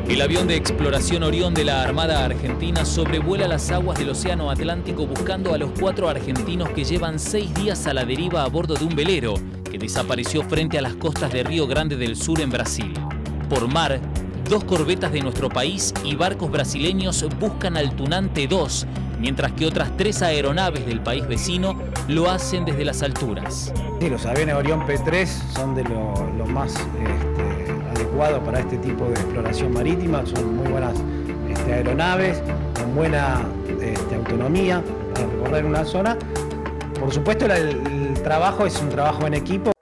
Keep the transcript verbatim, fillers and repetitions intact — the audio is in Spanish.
El avión de exploración Orión de la Armada Argentina sobrevuela las aguas del Océano Atlántico buscando a los cuatro argentinos que llevan seis días a la deriva a bordo de un velero que desapareció frente a las costas de Río Grande del Sur en Brasil. Por mar, dos corbetas de nuestro país y barcos brasileños buscan al Tunante dos, mientras que otras tres aeronaves del país vecino lo hacen desde las alturas. Sí, los aviones Orión P tres son de lo, lo más este, adecuados para este tipo de exploración marítima. Son muy buenas este, aeronaves, con buena este, autonomía para recorrer una zona. Por supuesto, el, el trabajo es un trabajo en equipo.